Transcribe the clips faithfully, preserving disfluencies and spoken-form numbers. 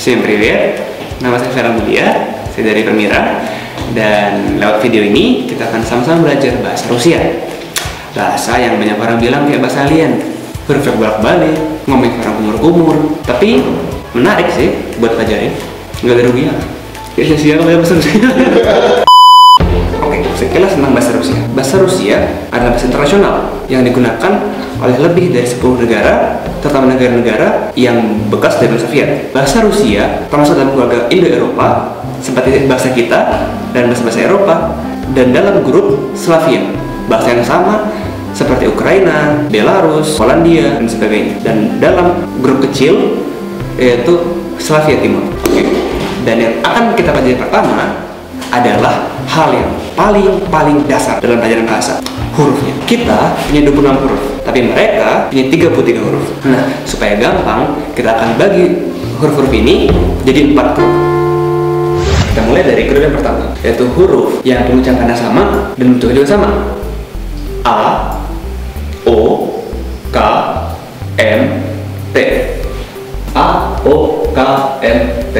Всем привет, nama saya Vera Budia, saya dari Permira. Dan lewat video ini kita akan sama-sama belajar bahasa Rusia. Bahasa yang banyak orang bilang kayak bahasa alien, huruf bolak-balik, ngomongin orang kumur-kumur. Tapi menarik sih buat pelajarin, nggak ada ruginya. Ya sia-sia kalau bahasa Rusia. Oke, sekilas tentang bahasa Rusia. Bahasa Rusia adalah bahasa internasional yang digunakan oleh lebih dari sepuluh negara, terutama negara-negara yang bekas dari Uni Soviet. Bahasa Rusia termasuk dalam keluarga Indo-Eropa, seperti bahasa kita dan bahasa-bahasa Eropa, dan dalam grup Slavia, bahasa yang sama seperti Ukraina, Belarus, Polandia, dan sebagainya. Dan dalam grup kecil yaitu Slavia Timur. Oke. Dan yang akan kita pelajari pertama adalah hal yang paling-paling dasar dalam pelajaran bahasa, hurufnya. Kita punya dua puluh enam huruf, tapi mereka punya tiga puluh tiga huruf. Nah, supaya gampang, kita akan bagi huruf-huruf ini jadi empat grup. Kita mulai dari grup yang pertama, yaitu huruf yang pengucapannya sama dan bentuknya juga sama. A, O, K, M, T. A, O, K, M, T.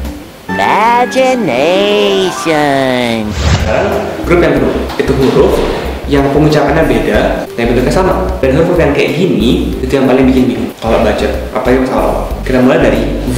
Imagination. Sekarang grup yang kedua, itu huruf yang pengucapannya beda dan bentuknya sama. Dan huruf yang kayak gini itu yang paling bikin bingung kalau baca, apa yang salah. Kita mulai dari V,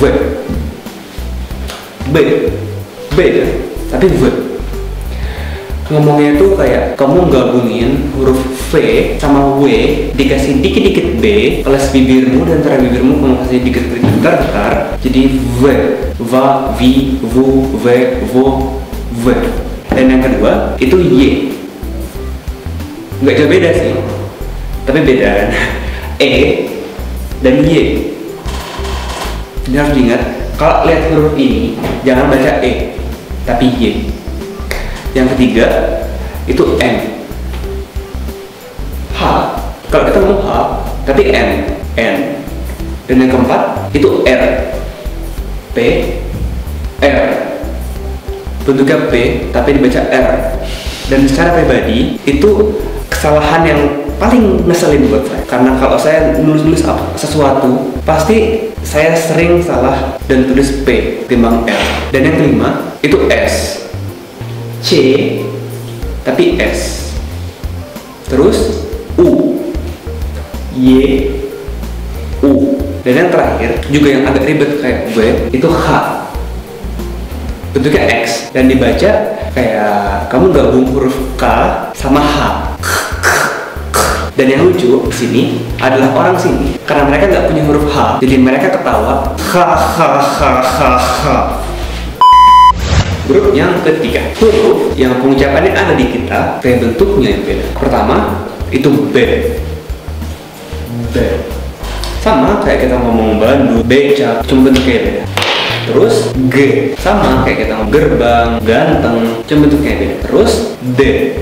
B, B ya, tapi V. Ngomongnya itu kayak kamu gabungin huruf V sama W, dikasih dikit-dikit B, kelas bibirmu dan antara bibirmu kamu kasih dikit-dikit bentar-bentar, jadi V, Va, Vi, Vu, V, Vo, V. Dan yang kedua itu Y. Nggak jauh beda sih, tapi beda kan. E dan Y. Ini harus diingat, kalau lihat huruf ini jangan baca E, tapi Y. Yang ketiga itu M. H, kalau kita ngomong H tapi M, N. Dan yang keempat itu R, P, R. Bentuknya P tapi dibaca R. Dan secara pribadi itu kesalahan yang paling ngeselin buat saya, karena kalau saya nulis-nulis sesuatu pasti saya sering salah dan tulis P timbang R. Dan yang kelima itu S, C tapi S, terus U, Y, U. Dan yang terakhir juga yang agak ribet kayak gue itu H, bentuknya X dan dibaca kayak kamu gabung huruf K sama H. Dan yang lucu di sini adalah orang sini, karena mereka nggak punya huruf H, jadi mereka ketawa H H H H H. Grup yang ketiga, huruf yang pengucapannya ada di kita, kayak bentuknya yang beda. Pertama itu B, B. Sama kayak kita ngomong Bandung, becak, cuma bentuknya beda. Terus G, sama kayak kita ngomong gerbang, ganteng, cuma bentuknya beda. Terus D,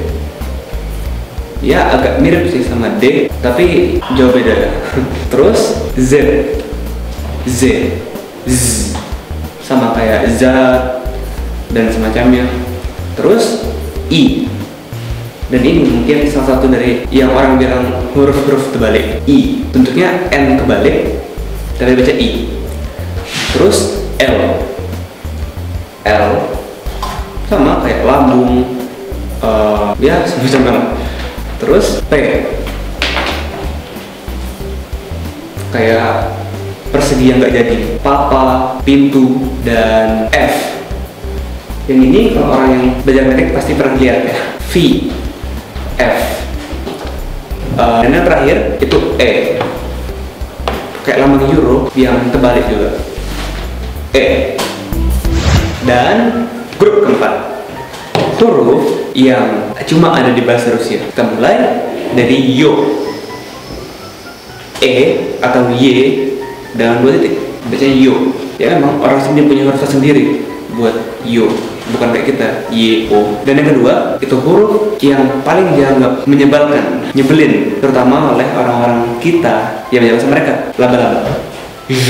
ya agak mirip sih sama D, tapi jauh beda. Terus Z, Z, Z, sama kayak zat dan semacamnya. Terus I, dan ini mungkin salah satu dari yang orang bilang huruf-huruf terbalik. I, bentuknya N kebalik tapi baca I. Terus L, L sama kayak lambung, uh, ya semacam banget. Terus P, kayak persegi yang nggak jadi, papa, pintu. Dan F, yang ini kalau orang yang belajar matematik pasti pernah lihat ya, V, F. Uh, dan yang terakhir itu E, kayak lambang euro yang terbalik juga, E. Dan grup keempat, huruf yang cuma ada di bahasa Rusia. Kita mulai dari Yo, E atau Y dengan dua titik, bacanya Yo. Ya memang orang sini punya huruf sendiri buat Yo, bukan kayak kita Y, O. Dan yang kedua itu huruf yang paling dianggap menyebalkan, nyebelin, terutama oleh orang-orang kita yang belajar bahasa mereka, laba-laba. J,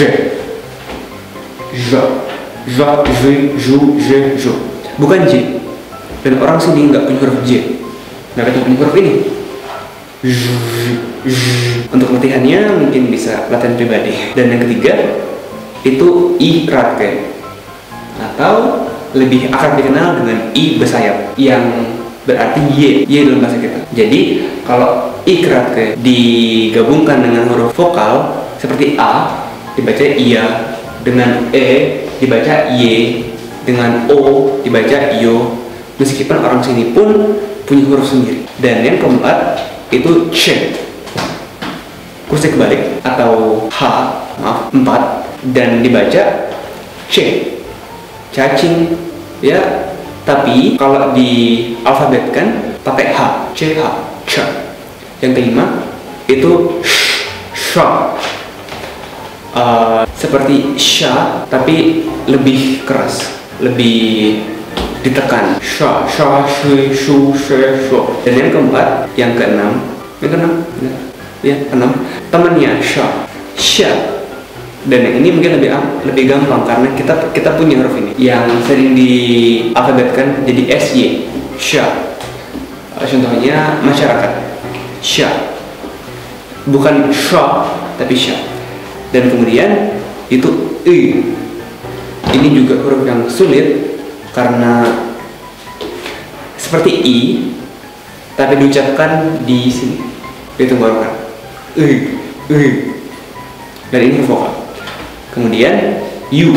J, J, J, J, J, J. Bukan J. Dan orang sini nggak punya huruf J, nggak punya huruf ini. J, J. Untuk latihannya mungkin bisa latihan pribadi. Dan yang ketiga itu I kratke, atau lebih akrab dikenal dengan I bersayap yang berarti Y, Y dalam bahasa kita. Jadi kalau I kratke digabungkan dengan huruf vokal seperti A dibaca iya, dengan E dibaca Y, dengan O dibaca Yo, meskipun orang sini pun punya huruf sendiri. Dan yang keempat itu C, kursi kebalik atau H, maaf, empat, dan dibaca C, cacing ya, tapi kalau di alfabetkan pakai H, C, H, C. Yang kelima itu sh, sha, uh, seperti sha tapi lebih keras, lebih ditekan, sha, sha, shu, shu, she, shu. Dan yang keempat, yang keenam, yang keenam, ya enam, temannya sha, sha. Dan yang ini mungkin lebih lebih gampang karena kita kita punya huruf ini yang sering dialfabetkan jadi S Y, sha. Contohnya masyarakat, sha, bukan sha tapi sha. Dan kemudian itu I, ini juga huruf yang sulit karena seperti I tapi diucapkan di sini, di tenggorokan, I, I. Dan ini vokal. Kemudian U,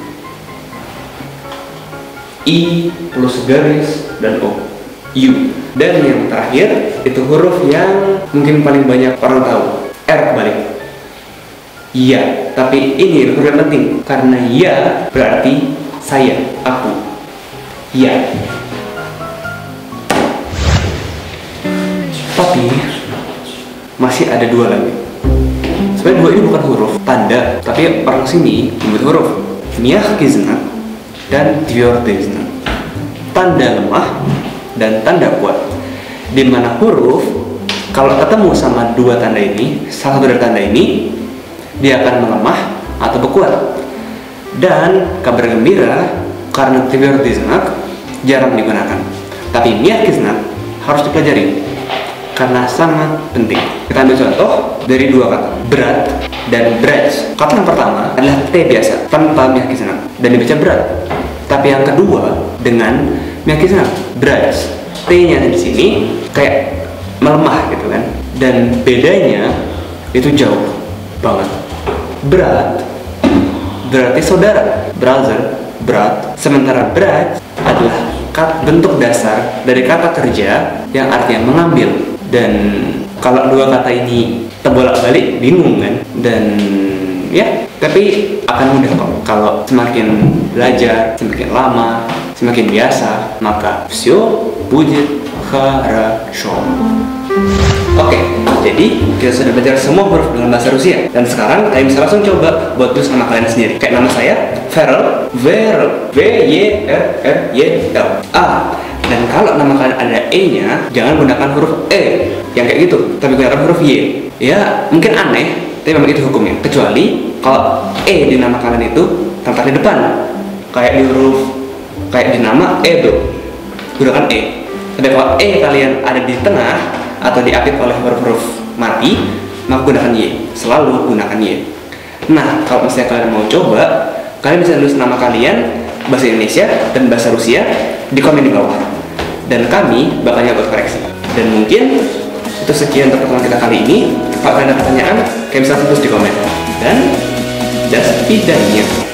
I plus garis dan O, U. Dan yang terakhir itu huruf yang mungkin paling banyak orang tahu, R kebalik, ya. Tapi ini huruf yang penting karena ya berarti saya, aku, ya. Tapi masih ada dua lagi. Sebenarnya dua ini bukan huruf tanda, tapi orang sini menyebut huruf miakizna dan tviordezna, tanda lemah dan tanda kuat. Dimana huruf kalau ketemu sama dua tanda ini, salah satu dari tanda ini, dia akan melemah atau berkuat. Dan kabar gembira karena tviordezna jarang digunakan, tapi miakizna harus dipelajari karena sangat penting. Kita ambil contoh dari dua kata, berat dan berat. Kata yang pertama adalah T biasa tanpa miakizna dan dibaca berat. Tapi yang kedua dengan miakizna, berat. T-nya di sini kayak melemah gitu kan. Dan bedanya itu jauh banget. Berat berarti saudara, brother, berat. Sementara berat adalah bentuk dasar dari kata kerja yang artinya mengambil. Dan kalau dua kata ini terbolak-balik bingung kan, dan ya tapi akan mudah kok kalau semakin belajar, semakin lama, semakin biasa, maka все будет хорошо. Oke, jadi kita sudah belajar semua huruf dengan bahasa Rusia, dan sekarang kalian bisa langsung coba buat tulis nama kalian sendiri. Kayak nama saya, Verel, Verel, V Y R R Y L A. Dan kalau nama kalian ada E-nya, jangan gunakan huruf E yang kayak gitu, tapi gunakan huruf Y. Ya mungkin aneh, tapi memang itu hukumnya. Kecuali kalau E di nama kalian itu terletak di depan, kayak di huruf, kayak di nama Edo, gunakan E. Tapi kalau E kalian ada di tengah atau diapit oleh huruf-huruf mati, maka gunakan Y. Selalu gunakan Y. Nah, kalau misalnya kalian mau coba, kalian bisa tulis nama kalian bahasa Indonesia dan bahasa Rusia di komen di bawah. Dan kami bakal buat koreksi. Dan mungkin itu sekian untuk pertemuan kita kali ini. Kalau kalian ada pertanyaan, kalian bisa tulis di komen. Dan das pidanya.